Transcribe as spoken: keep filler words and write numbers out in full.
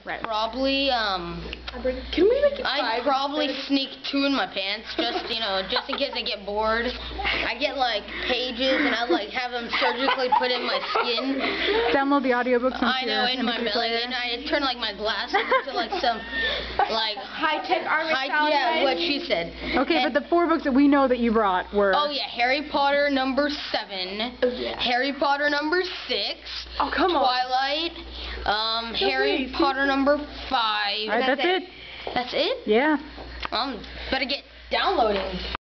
Right. Probably, um, Can we make it I'd five probably instead? sneak two in my pants, just, you know, just in case I get bored. I get, like, pages, and I'd, like, have them surgically put in my skin. Download the audiobooks. I know, in my belly, and I turn, like, my glasses into, like, some, like, high-tech armor high, salad. yeah, what she said. Okay, And- but the four books that we know that you brought were... Oh, yeah, Harry Potter number seven, Harry Potter number six, Oh, come on. Twilight, um, Harry please. Potter number five. All right, that's, it. That's it? Yeah. Um, better get downloading.